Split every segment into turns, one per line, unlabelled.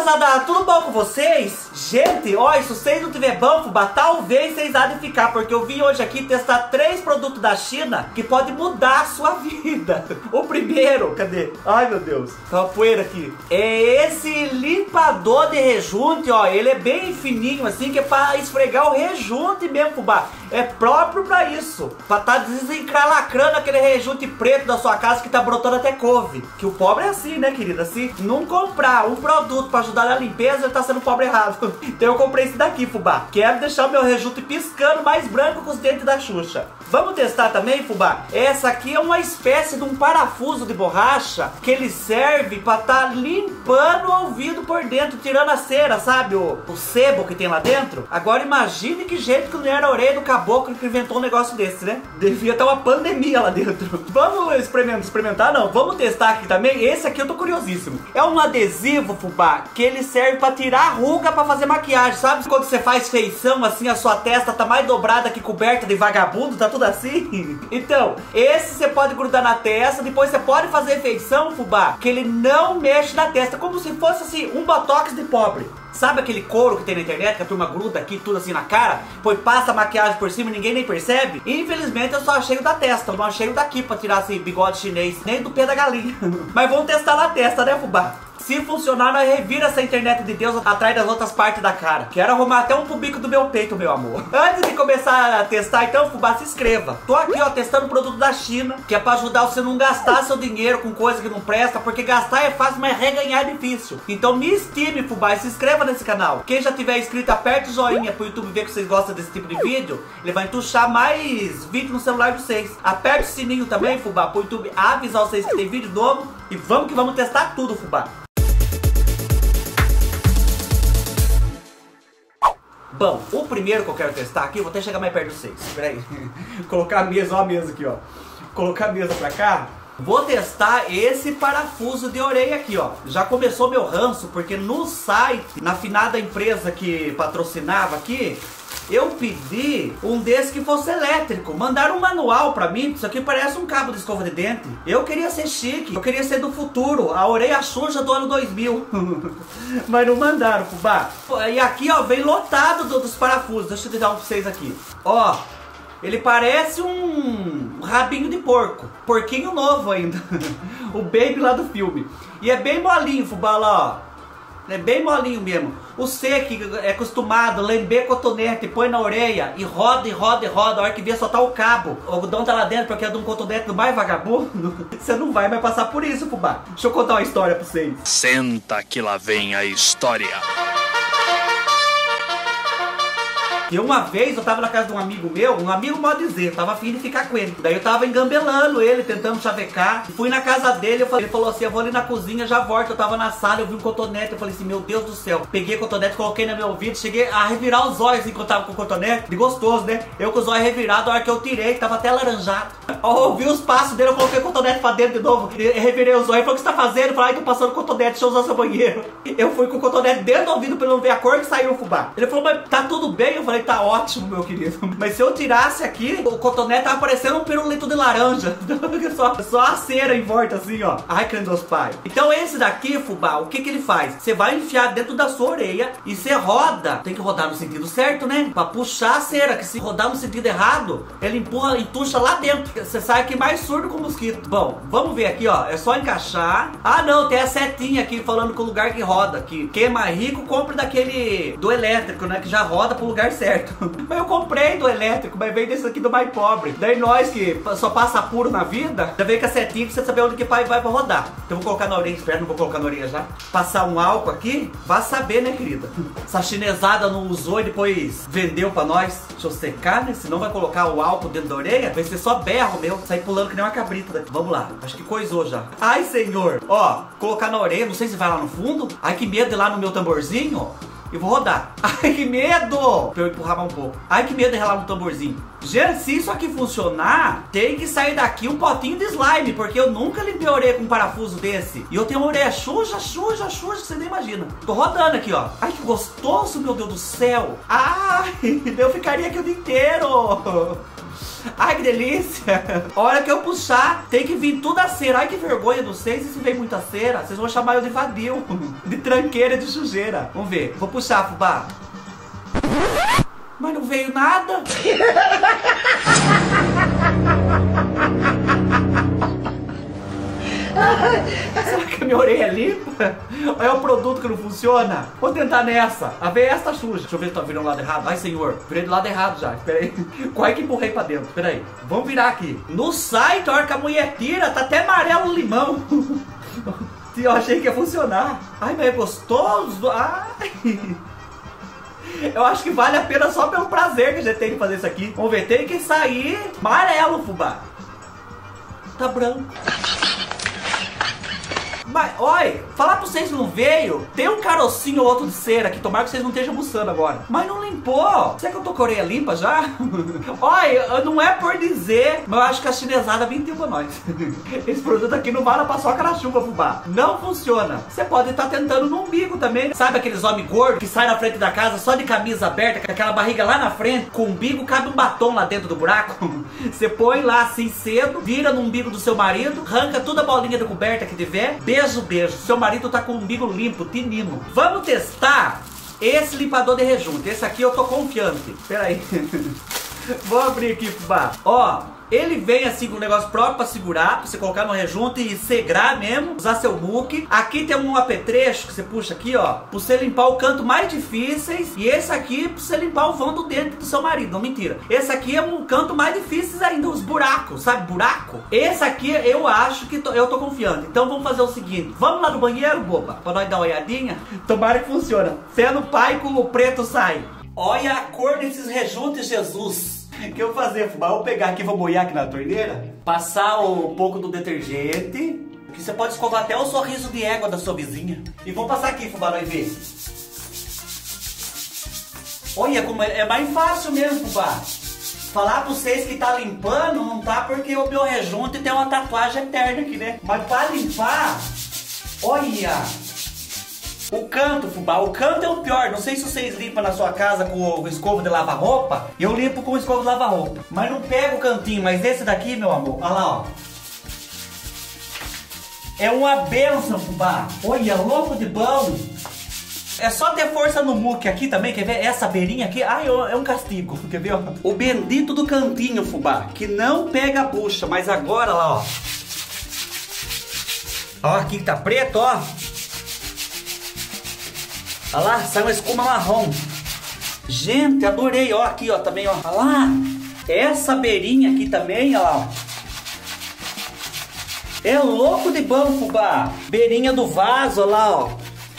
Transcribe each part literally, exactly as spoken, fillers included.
moçada, tudo bom com vocês? Gente, ó, se vocês não tiver bom, fubá, talvez vocês há de ficar, porque eu vim hoje aqui testar três produtos da China que podem mudar a sua vida. O primeiro, cadê? Ai, meu Deus, tá uma poeira aqui. É esse limpador de rejunte, ó, ele é bem fininho assim, que é pra esfregar o rejunte mesmo, fubá. É próprio pra isso, pra tá desencralacrando aquele rejunte preto da sua casa que tá brotando até couve. Que o pobre é assim, né, querida? Se não comprar um produto pra ajudar na limpeza, ele tá sendo pobre errado. Então eu comprei esse daqui, fubá. Quero deixar o meu rejunte piscando mais branco com os dentes da Xuxa. Vamos testar também, fubá? Essa aqui é uma espécie de um parafuso de borracha que ele serve pra tá limpando o ouvido por dentro, tirando a cera, sabe? O, o sebo que tem lá dentro. Agora imagine que jeito que não era a orelha do caboclo que inventou um negócio desse, né? Devia ter uma pandemia lá dentro. Vamos experimentar, experimentar não? Vamos testar aqui também. Esse aqui eu tô curiosíssimo. É um adesivo, fubá, que ele serve pra tirar a ruga pra fazer maquiagem. Sabe quando você faz feição assim, a sua testa tá mais dobrada que coberta de vagabundo, tá tudo assim? Então, esse você pode grudar na testa, depois você pode fazer feição, fubá, que ele não mexe na testa, como se fosse assim, um botox de pobre. Sabe aquele couro que tem na internet, que a turma gruda aqui, tudo assim na cara, depois passa a maquiagem por cima e ninguém nem percebe? Infelizmente eu só achei o da testa, eu não achei o daqui pra tirar assim, bigode chinês, nem do pé da galinha. Mas vamos testar na testa, né, fubá? Se funcionar, nós revira essa internet de Deus atrás das outras partes da cara. Quero arrumar até um pubico do meu peito, meu amor. Antes de começar a testar, então, fubá, se inscreva. Tô aqui, ó, testando produto da China, que é pra ajudar você a não gastar seu dinheiro com coisa que não presta, porque gastar é fácil, mas reganhar é difícil. Então me estime, fubá, e se inscreva nesse canal. Quem já tiver inscrito, aperte o joinha pro YouTube ver que vocês gostam desse tipo de vídeo. Ele vai entuchar mais vídeo no celular de vocês. Aperte o sininho também, fubá, pro YouTube avisar vocês que tem vídeo novo. E vamos que vamos testar tudo, fubá. Bom, o primeiro que eu quero testar aqui, eu vou até chegar mais perto de vocês. Espera aí. Colocar a mesa, ó a mesa aqui, ó. Colocar a mesa pra cá. Vou testar esse parafuso de orelha aqui, ó. Já começou meu ranço, porque no site, na finada empresa que patrocinava aqui, eu pedi um desse que fosse elétrico. Mandaram um manual pra mim. Isso aqui parece um cabo de escova de dente. Eu queria ser chique, eu queria ser do futuro, a orelha Xuxa do ano dois mil. Mas não mandaram, fubá. E aqui, ó, vem lotado dos parafusos. Deixa eu dar um pra vocês aqui. Ó, ele parece um rabinho de porco. Porquinho novo ainda. O baby lá do filme. E é bem molinho, fubá, lá, ó. É bem molinho mesmo. O C que é acostumado, lamber cotonete, põe na orelha e roda e roda e roda. A hora que vê só tá o cabo. O algodão tá lá dentro porque é de um cotonete do mais vagabundo. Você não vai mais passar por isso, fubá. Deixa eu contar uma história pra vocês.
Senta que lá vem a história.
E uma vez eu tava na casa de um amigo meu, um amigo mal dizer, tava afim de ficar com ele. Daí eu tava engambelando ele, tentando chavecar. Fui na casa dele, eu falei, ele falou assim, eu vou ali na cozinha, já volto. Eu tava na sala, eu vi um cotonete, eu falei assim, meu Deus do céu. Peguei o cotonete, coloquei no meu ouvido, cheguei a revirar os olhos enquanto tava com o cotonete. De gostoso, né? Eu com os olhos revirados, a hora que eu tirei, tava até alaranjado. Ao ouvir os passos dele, eu coloquei o cotonete pra dentro de novo. Eu revirei os olhos, ele falou, o que você tá fazendo? Eu falei, ai, tô passando o cotonete, deixa eu usar seu banheiro. Eu fui com o cotonete dentro do ouvido pra ele não ver a cor que saiu o fubá. Ele falou, mas tá tudo bem? Eu falei, tá ótimo, meu querido. Mas se eu tirasse aqui, o cotonete tava parecendo um pirulito de laranja. só, só a cera em volta assim, ó. Ai, credos pai. Então esse daqui, fubá, o que que ele faz? Você vai enfiar dentro da sua orelha e você roda. Tem que rodar no sentido certo, né? Pra puxar a cera, que se rodar no sentido errado, ele empurra e tucha lá dentro. Você sai aqui mais surdo com o mosquito. Bom, vamos ver aqui, ó. É só encaixar. Ah, não, tem a setinha aqui falando que o lugar que roda. Que quem é mais rico, compre daquele do elétrico, né? Que já roda pro lugar certo. Mas eu comprei do elétrico, mas veio desse aqui do mais pobre. Daí nós que só passa apuro na vida, já veio com a setinha pra você saber onde que vai, vai pra rodar. Então eu vou colocar na orelha, espero, não vou colocar na orelha já. Passar um álcool aqui, vá saber, né, querida? Essa chinesada não usou e depois vendeu pra nós. Deixa eu secar, né? Senão vai colocar o álcool dentro da orelha, vai ser só berro meu. Sair pulando que nem uma cabrita daqui. Vamos lá, acho que coisou já. Ai, senhor. Ó, colocar na orelha, não sei se vai lá no fundo. Ai, que medo de ir lá no meu tamborzinho, ó. E vou rodar. Ai, que medo! Pra eu empurrar mais um pouco. Ai, que medo de relar no tamborzinho. Gente, se isso aqui funcionar, tem que sair daqui um potinho de slime, porque eu nunca limpei a orelha com um parafuso desse. E eu tenho uma orelha suja, suja, suja, que você nem imagina. Tô rodando aqui, ó. Ai, que gostoso, meu Deus do céu. Ai, eu ficaria aqui o dia inteiro. Ai, que delícia. A hora que eu puxar, tem que vir tudo a cera. Ai, que vergonha, não sei se vem muita cera. Vocês vão chamar eu de vadio, de tranqueira, de sujeira. Vamos ver, vou puxar, fubá. Mas não veio nada. Será que a minha orelha é limpa? É o produto que não funciona? Vou tentar nessa. A ver, essa suja. Deixa eu ver se tá virando do lado errado. Ai, senhor, virei do lado errado já. Espera aí. Quase que empurrei pra dentro. Espera aí. Vamos virar aqui. No site, a hora que a mulher tira, tá até amarelo o limão. Eu achei que ia funcionar. Ai, mas é gostoso. Ai. Eu acho que vale a pena só pelo prazer que a gente tem de fazer isso aqui. Vamos ver, tem que sair amarelo, fubá. Tá branco. Mas, olha, falar pra vocês que não veio, tem um carocinho ou outro de cera aqui, tomara que vocês não estejam almoçando agora. Mas não limpou. Será que eu tô com a orelha limpa já? Olha, não é por dizer, mas eu acho que a chinesada mentiu pra nós. Esse produto aqui não vale a paçoca na chuva, fubá. Não funciona. Você pode estar tentando no umbigo também. Sabe aqueles homens gordos que saem na frente da casa só de camisa aberta, com aquela barriga lá na frente, com o umbigo, cabe um batom lá dentro do buraco? Você põe lá assim cedo, vira no umbigo do seu marido, arranca toda a bolinha de coberta que tiver, beijo, beijo. Seu marido tá com o umbigo limpo, tinino. Vamos testar esse limpador de rejunte. Esse aqui eu tô confiante. Pera aí. Vou abrir aqui, fubá. Ó, ele vem assim com um negócio próprio pra segurar, pra você colocar no rejunte e segrar mesmo, usar seu muque. Aqui tem um apetrecho que você puxa aqui, ó, pra você limpar o canto mais difíceis. E esse aqui pra você limpar o vão do dente do seu marido, não mentira. Esse aqui é um canto mais difíceis ainda, os buracos, sabe, buraco? Esse aqui eu acho que tô, eu tô confiando. Então vamos fazer o seguinte, vamos lá no banheiro, boba, pra nós dar uma olhadinha. Tomara que funciona. Fé no pai com o preto sai. Olha a cor desses rejuntes, Jesus. O que eu vou fazer, fubá? Eu vou pegar aqui, vou molhar aqui na torneira, passar um pouco do detergente, que você pode escovar até o sorriso de égua da sua vizinha. E vou passar aqui, fubá, vai ver. Olha como é, é mais fácil mesmo, fubá. Falar pra vocês que tá limpando, não tá porque o meu rejunte tem uma tatuagem eterna aqui, né? Mas pra limpar, olha... O canto, fubá, o canto é o pior. Não sei se vocês limpam na sua casa com o escovo de lavar roupa. Eu limpo com o escovo de lavar roupa, mas não pega o cantinho. Mas esse daqui, meu amor, olha lá, ó. É uma benção, fubá. Olha, louco de bom. É só ter força no muque aqui também, quer ver? Essa beirinha aqui, ai, é um castigo, quer ver? O bendito do cantinho, fubá, que não pega a bucha. Mas agora, lá, ó. Ó, aqui que tá preto, ó. Olha lá, sai uma espuma marrom. Gente, adorei, ó, aqui, ó, também, ó. Olha lá, essa beirinha aqui também, ó. É louco de bom, fubá. Beirinha do vaso, olha lá, ó.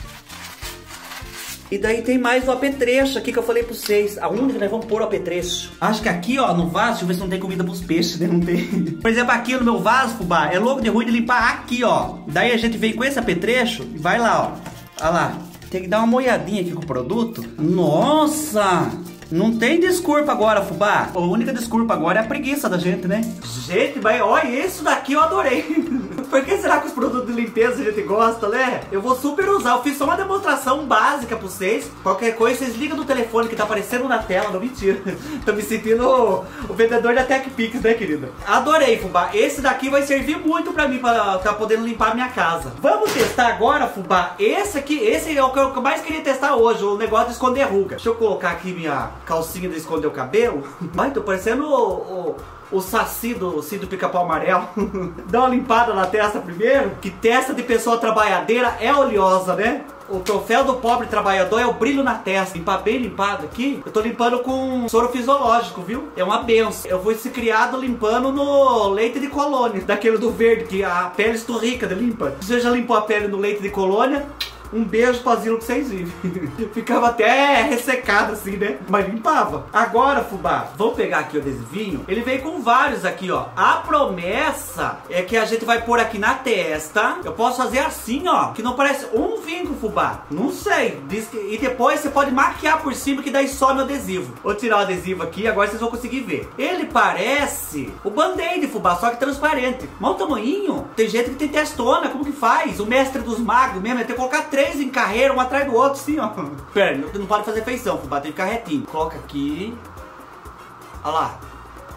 E daí tem mais o apetrecho aqui que eu falei pra vocês. Aonde que nós vamos pôr o apetrecho? Acho que aqui, ó, no vaso, deixa eu ver se não tem comida pros peixes, né? Não tem. Por exemplo, aqui no meu vaso, fubá, é louco de ruim de limpar aqui, ó. Daí a gente vem com esse apetrecho e vai lá, ó. Olha lá. Tem que dar uma molhadinha aqui com o produto. Nossa! Não tem desculpa agora, fubá. A única desculpa agora é a preguiça da gente, né? Gente, mas olha, isso daqui eu adorei. Por que será que os produtos de limpeza a gente gosta, né? Eu vou super usar. Eu fiz só uma demonstração básica pra vocês. Qualquer coisa, vocês ligam no telefone que tá aparecendo na tela. Não, mentira. Tô me sentindo o, o vendedor da TechPix, né, querida? Adorei, fubá. Esse daqui vai servir muito pra mim, pra, pra poder limpar a minha casa. Vamos testar agora, fubá. Esse aqui, esse é o que eu mais queria testar hoje. O negócio de esconder ruga. Deixa eu colocar aqui minha calcinha de esconder o cabelo. Ai, tô parecendo o... o... o saci do Cid do Pica-Pau Amarelo. Dá uma limpada na testa primeiro. Que testa de pessoa trabalhadeira é oleosa, né? O troféu do pobre trabalhador é o brilho na testa. Limpar bem limpado aqui. Eu tô limpando com soro fisiológico, viu? É uma benção. Eu fui se criado limpando no leite de colônia. Daquele do verde, que a pele esturrica de limpa. Você já limpou a pele no leite de colônia? Um beijo pra Zilo que vocês vivem. Ficava até ressecado assim, né? Mas limpava. Agora, fubá, vamos pegar aqui o adesivinho. Ele veio com vários aqui, ó. A promessa é que a gente vai pôr aqui na testa. Eu posso fazer assim, ó, que não parece um vinco, fubá. Não sei. Diz que... E depois você pode maquiar por cima, que daí some o adesivo. Vou tirar o adesivo aqui, agora vocês vão conseguir ver. Ele parece o band-aid, fubá, só que transparente. Mas o tamanhinho, tem gente que tem testona. Como que faz? O mestre dos magos mesmo é ter que colocar três três em carreira, um atrás do outro, assim, ó. Pera, não pode fazer feição, fubá, tem que ficar retinho. Coloca aqui. Olha lá.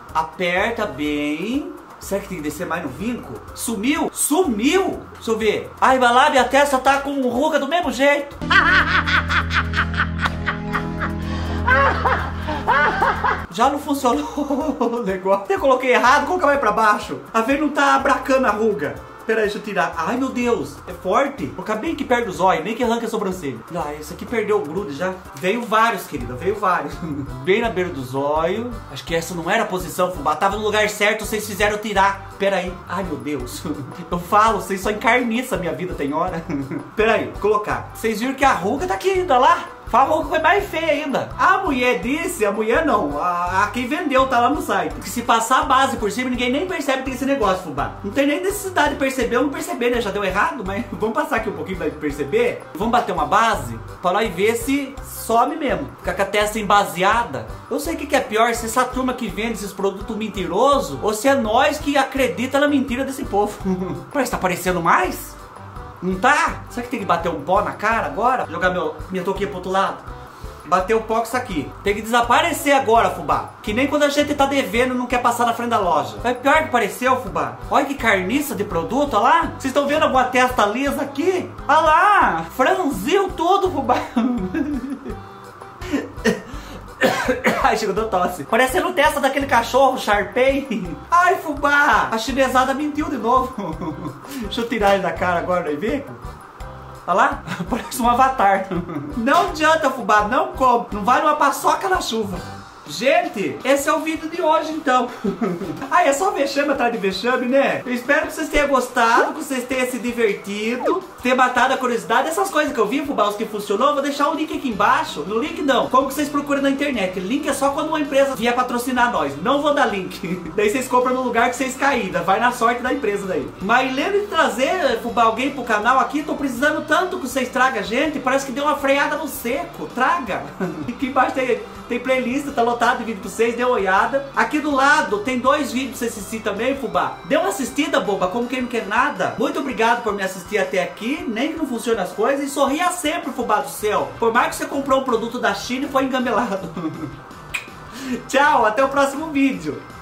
Aperta bem. Será que tem que descer mais no vinco? Sumiu? Sumiu? Deixa eu ver. Ai, vai lá, minha testa tá com ruga do mesmo jeito. Já não funcionou o negócio. Eu coloquei errado, coloca mais pra baixo. A vez não tá abracando a ruga. Pera aí, deixa eu tirar. Ai, meu Deus, é forte. Vou ficar bem que perde o zóio, nem que arranca a sobrancelha. Ah, esse aqui perdeu o grude já. Veio vários, querida, veio vários. Bem na beira do zóio. Acho que essa não era a posição, fubá. Tava no lugar certo, vocês fizeram tirar. Pera aí. Ai, meu Deus. Eu falo, vocês só encarniçam a minha vida, tem hora. Pera aí, vou colocar. Vocês viram que a ruga tá aqui ainda lá? Falou que foi mais feia ainda. A mulher disse, a mulher não, a, a quem vendeu tá lá no site, que se passar a base por cima, ninguém nem percebe que tem esse negócio, fubá. Não tem nem necessidade de perceber ou não perceber, né? Já deu errado, mas vamos passar aqui um pouquinho pra perceber. Vamos bater uma base pra nós ver se some mesmo. Ficar com a testa embaseada. Eu sei o que, que é pior, se essa turma que vende esses produtos mentirosos, ou se é nós que acredita na mentira desse povo. Parece que tá aparecendo mais. Não tá? Será que tem que bater um pó na cara agora? Jogar meu, minha touquinha pro outro lado? Bater o pó com isso aqui. Tem que desaparecer agora, fubá. Que nem quando a gente tá devendo e não quer passar na frente da loja. É pior que pareceu, fubá. Olha que carniça de produto, olha lá. Vocês estão vendo alguma testa lisa aqui? Olha lá. Franziu tudo, fubá. Ai, chegou do tosse. Parecendo testa daquele cachorro, Sharpei. Ai, fubá. A chinesada mentiu de novo. Deixa eu tirar ele da cara agora, vai ver? Olha lá, parece um avatar. Não adianta, fubá, não come. Não vai numa paçoca na chuva. Gente, esse é o vídeo de hoje, então. Ah, é só vexame atrás de vexame, né? Eu espero que vocês tenham gostado, que vocês tenham se divertido, tenham matado a curiosidade. Essas coisas que eu vi, fubá, os que funcionou, eu vou deixar o link aqui embaixo. No link não, como que vocês procuram na internet. Link é só quando uma empresa vier patrocinar nós. Não vou dar link. Daí vocês compram no lugar que vocês caíram. Vai na sorte da empresa daí. Mas lembre de trazer, fubá, alguém pro canal aqui. Tô precisando tanto que vocês tragam, gente. Parece que deu uma freada no seco. Traga. Aqui embaixo tem, tem playlist, tá lotado de vídeo pra vocês, dê uma olhada. Aqui do lado tem dois vídeos pra você assistir também, fubá. Dê uma assistida, boba, como quem não quer nada. Muito obrigado por me assistir até aqui. Nem que não funcione as coisas. E sorria sempre, fubá do céu. Por mais que você comprou um produto da China e foi engamelado. Tchau, até o próximo vídeo.